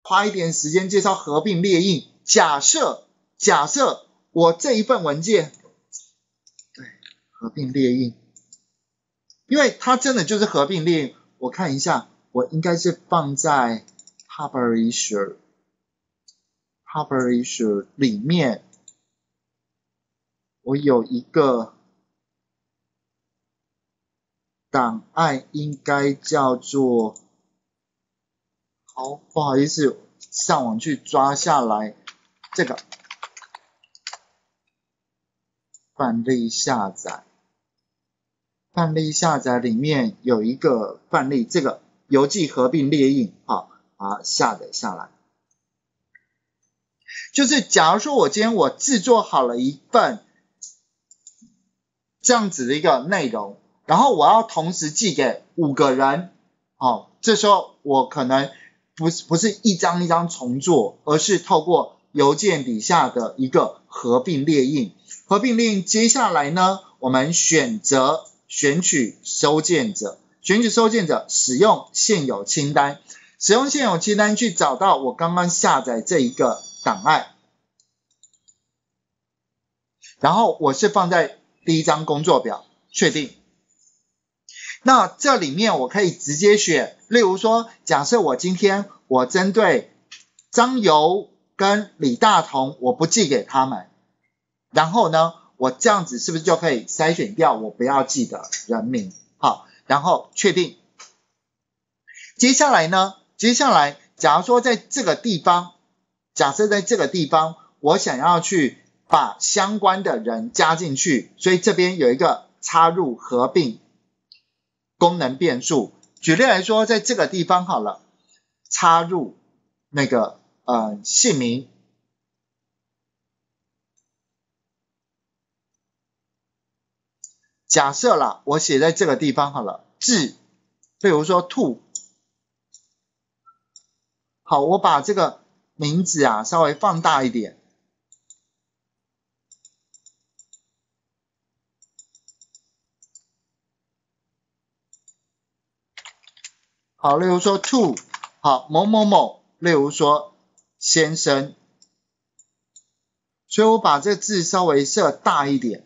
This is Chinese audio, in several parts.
花一点时间介绍合并列印。假设我这一份文件，对，合并列印，因为它真的就是合并列印。我看一下，我应该是放在 Publisher 里面，我有一个档案，应该叫做，好，不好意思，上网去抓下来这个范例下载。范例下载里面有一个范例，这个邮寄合并列印，好，把它下载下来。就是假如说我今天我制作好了一份这样子的一个内容，然后我要同时寄给5个人，这时候我可能不是一张一张重做，而是透过邮件底下的一个合并列印。合并列印接下来呢，我们选取收件者，使用现有清单，去找到我刚刚下载这一个档案，然后我是放在第一张工作表，确定。那这里面我可以直接选，例如说，假设我今天我针对张游跟李大同，我不寄给他们，然后呢，我这样子是不是就可以筛选掉我不要寄的人名？好，然后确定。接下来，假如说在这个地方，我想要去把相关的人加进去，所以这边有一个插入合并功能变数。举例来说，在这个地方好了，插入那个姓名。假设啦，我写在这个地方好了，字，比如说兔。好，我把这个名字啊稍微放大一点。好，例如说兔，好，某某某，例如说先生。所以我把这字稍微设大一点。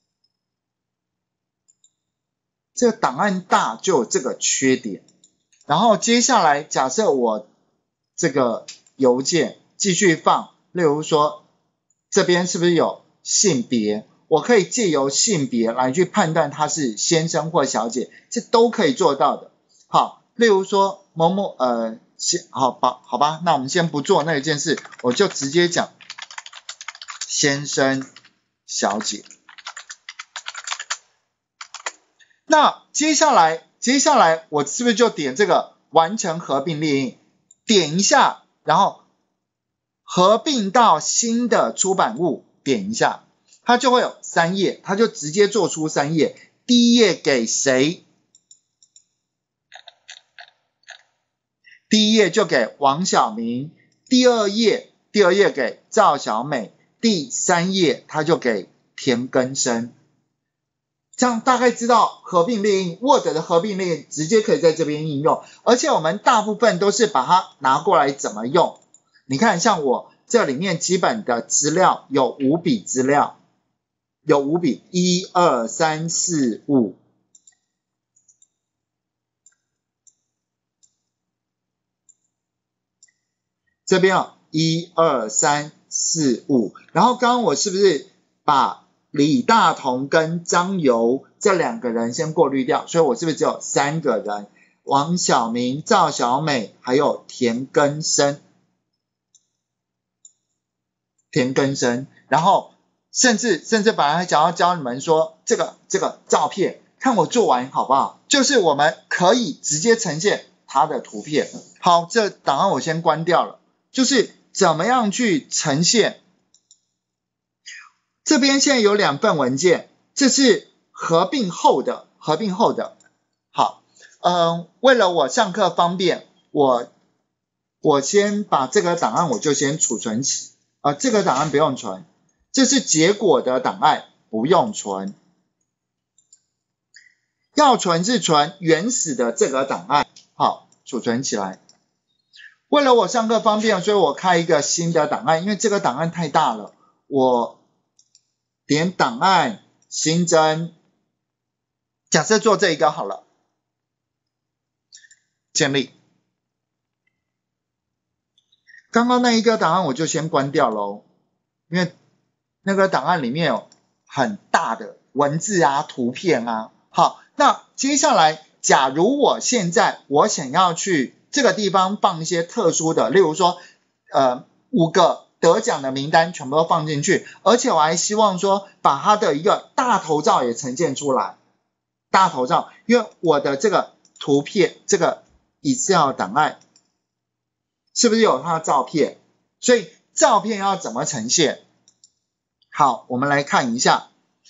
这个档案大就有这个缺点。然后接下来假设我这个邮件继续放，例如说这边是不是有性别，我可以借由性别来去判断他是先生或小姐，这都可以做到的。好，例如说某某好吧，那我们先不做那一件事，我就直接讲先生小姐。那接下来我是不是就点这个完成合并列印，点一下，然后合并到新的出版物，点一下，它就会有3页，它就直接做出3页。第一页给谁？第一页就给王晓明，第二页给赵小美，第3页它就给田根生。这样大概知道合并列印 Word 的合并列印直接可以在这边应用，而且我们大部分都是把它拿过来怎么用。你看像我这里面基本的资料有5笔资料，有5笔，1、2、3、4、5。这边1、2、3、4、5，然后刚刚我是不是把李大同跟张游这2个人先过滤掉，所以我是不是只有3个人？王晓明、赵小美还有田根生，然后甚至本来还想要教你们说这个照片，看我做完好不好？就是我们可以直接呈现它的图片。好，这档案我先关掉了，就是怎么样去呈现。这边现在有2份文件，这是合并后的。好，为了我上课方便，我先把这个档案我就先储存起，这个档案不用存，这是结果的档案，不用存。要存是存原始的这个档案，好，储存起来。 为了我上课方便，所以我开一个新的档案，因为这个档案太大了，我点档案新增，假设做这一个好了，建立。刚刚那一个档案我就先关掉咯，因为那个档案里面有很大的文字啊、图片啊。好，那接下来假如我现在我想要去这个地方放一些特殊的，例如说5个得奖的名单全部都放进去，而且我还希望说把它的一个大头照也呈现出来。大头照，因为我的这个图片这个 Excel 档案是不是有它的照片？所以照片要怎么呈现？好，我们来看一下。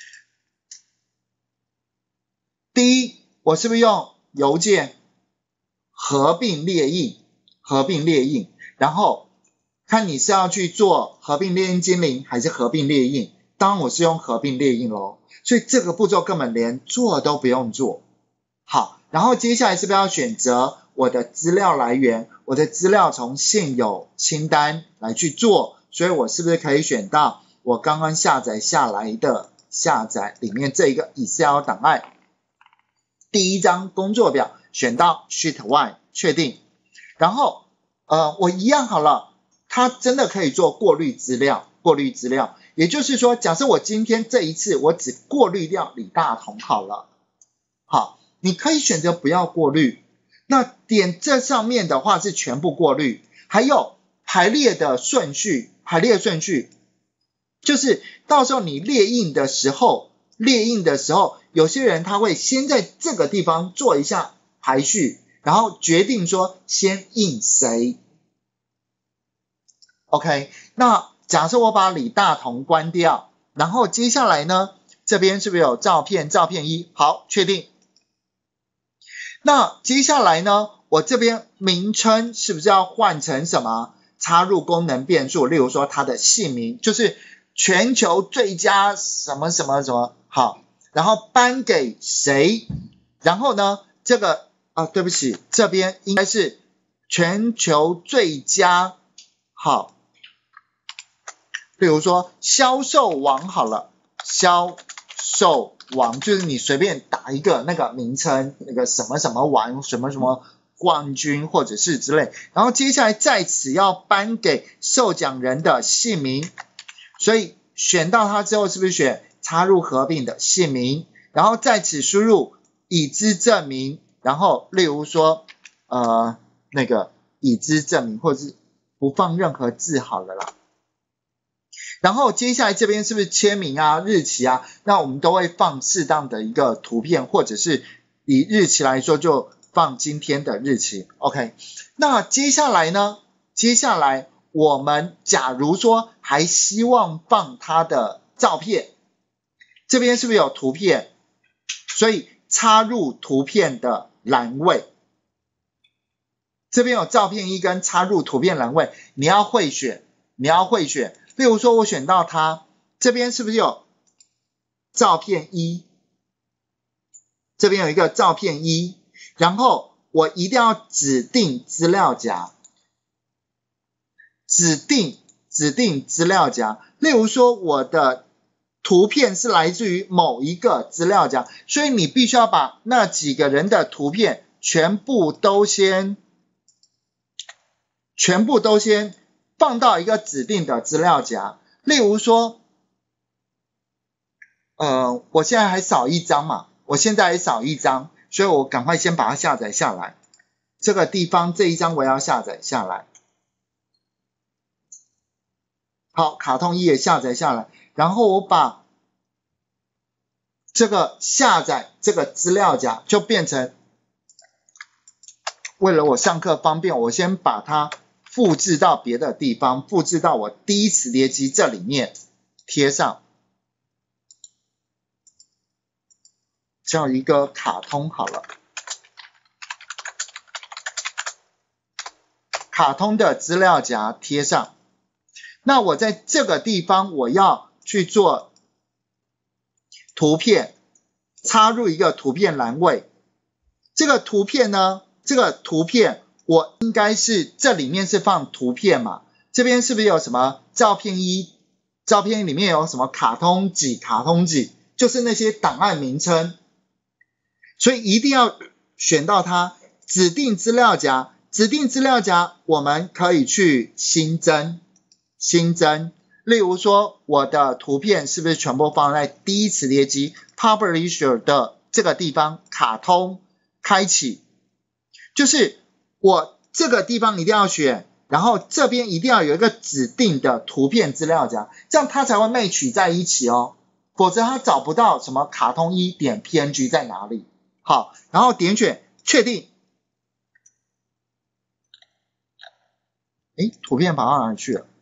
第一，我是不是用邮件合并列印？合并列印，然后看你是要去做合并列印精灵还是合并列印。当然我是用合并列印咯，所以这个步骤根本连做都不用做。好，然后接下来是不是要选择我的资料来源？我的资料从现有清单来去做，所以我是不是可以选到我刚刚下载下来的下载里面这一个 Excel 档案？第一张工作表选到 Sheet 1， 确定。然后我一样好了，它真的可以做过滤资料，过滤资料。也就是说，假设我今天这一次我只过滤掉李大同好了。好，你可以选择不要过滤。那点这上面的话是全部过滤，还有排列的顺序，就是到时候你列印的时候，有些人他会先在这个地方做一下排序，然后决定说先印谁。OK， 那假设我把李大同关掉，然后接下来呢，这边是不是有照片1？好，确定。那接下来呢，我这边名称是不是要换成什么？插入功能变数，例如说他的姓名，就是全球最佳什么什么什么，好，然后颁给谁？然后呢，这个对不起，这边应该是全球最佳，好，例如说销售王好了，销售王就是你随便打一个那个名称，那个什么什么王，什么什么冠军或者是之类，然后接下来在此要颁给受奖人的姓名，所以选到它之后是不是选插入合并的姓名，然后在此输入已知证明，然后例如说那个已知证明，或者是不放任何字好了啦。然后接下来这边是不是签名啊、日期啊？那我们都会放适当的一个图片，或者是以日期来说就放今天的日期。OK， 那接下来呢？接下来我们假如说还希望放他的照片，这边是不是有图片？所以插入图片的栏位，这边有照片1跟插入图片栏位，你要会选。例如说我选到它，这边是不是有照片1？这边有一个照片1，然后我一定要指定资料夹，指定资料夹。例如说我的图片是来自于某一个资料夹，所以你必须要把那几个人的图片全部都先放到一个指定的资料夹。例如说我现在还少一张嘛，所以我赶快先把它下载下来。这个地方这一张我要下载下来。好，卡通1也下载下来，然后我把这个下载这个资料夹就变成，为了我上课方便，我先把它复制到别的地方，复制到我第一磁碟机这里面贴上，叫一个卡通好了，卡通的资料夹贴上。那我在这个地方我要去做图片，插入一个图片栏位。这个图片呢， 我应该是这里面是放图片嘛，这边是不是有什么照片一，照片里面有什么卡通几，就是那些档案名称，所以一定要选到它，指定资料夹，我们可以去新增，例如说我的图片是不是全部放在第一磁碟机 Publisher 的这个地方，卡通开启，就是我这个地方一定要选，然后这边一定要有一个指定的图片资料夹，这样它才会 match 在一起哦，否则它找不到什么卡通一点 PNG 在哪里。好，然后点选确定，图片跑到哪里去了？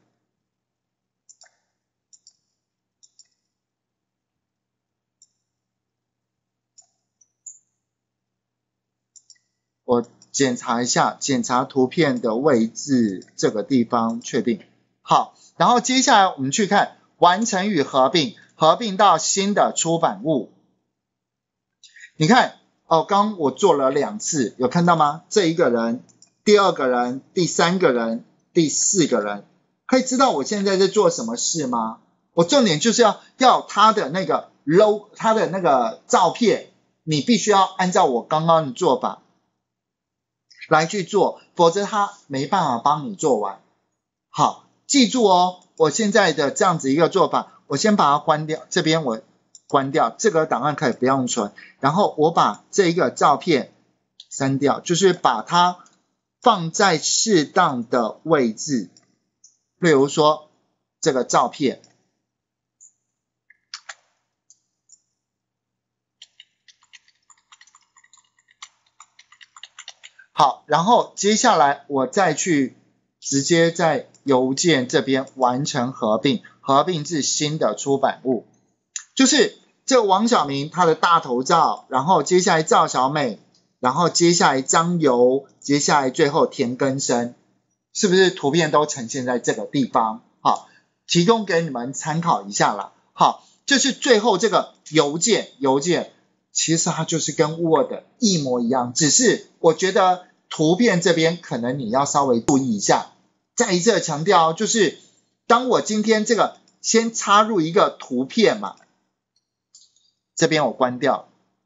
我检查一下，检查图片的位置，这个地方确定。好，然后接下来我们去看完成与合并，合并到新的出版物。你看哦，刚我做了2次，有看到吗？这一个人，第2个人，第3个人，第4个人，可以知道我现在在做什么事吗？我重点就是要他的那个 logo， 他的那个照片，你必须要按照我刚刚的做法来去做，否则他没办法帮你做完。好，记住哦，我现在的这样子一个做法，我先把它关掉，这边我关掉，这个档案可以不用存，然后我把这一个照片删掉，就是把它放在适当的位置，例如说这个照片。好，然后接下来我再去直接在邮件这边完成合并，合并至新的出版物。就是这个王小明他的大头照，然后接下来赵小美，然后接下来张游，接下来最后田根生，是不是图片都呈现在这个地方？好，提供给你们参考一下啦。好，这是最后这个邮件其实它就是跟 Word 一模一样，只是我觉得图片这边可能你要稍微注意一下。再一次强调，就是当我今天这个先插入一个图片嘛，这边我关掉，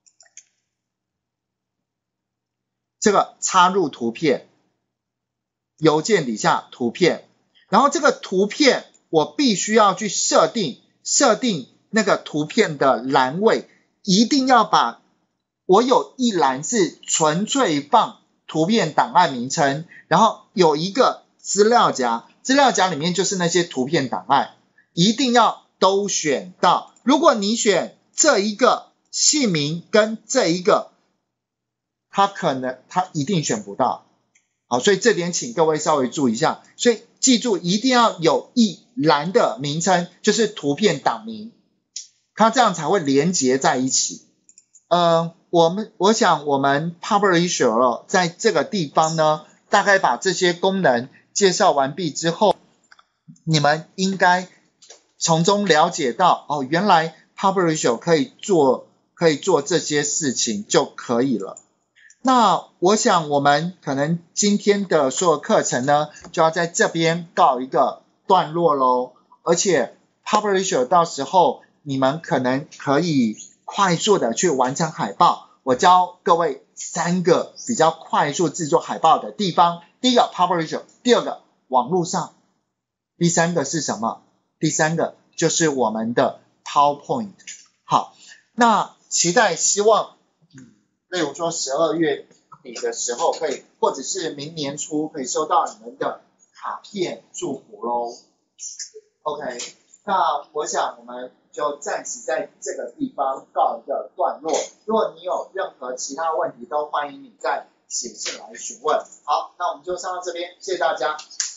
这个插入图片，邮件底下图片，然后这个图片我必须要去设定那个图片的栏位，一定要把我有一栏是纯粹放图片档案名称，然后有一个资料夹里面就是那些图片档案，一定要都选到。如果你选这一个姓名跟这一个，他一定选不到。好，所以这点请各位稍微注意一下。所以记住一定要有一栏的名称，就是图片档名，它这样才会连结在一起。我想我们 Publisher 在这个地方呢，大概把这些功能介绍完毕之后，你们应该从中了解到哦，原来 Publisher 可以做这些事情就可以了。那我想我们可能今天的所有课程呢，就要在这边告一个段落咯。而且 Publisher 到时候你们可能可以快速的去完成海报。我教各位3个比较快速制作海报的地方。第一个 Publisher， 第2个网络上，第3个是什么？第3个就是我们的 PowerPoint。好，那希望例如说12月底的时候可以，或者是明年初可以收到你们的卡片祝福咯。OK， 那我想我们就暂时在这个地方告一个段落。如果你有任何其他问题，都欢迎你再写信来询问。好，那我们就上到这边，谢谢大家。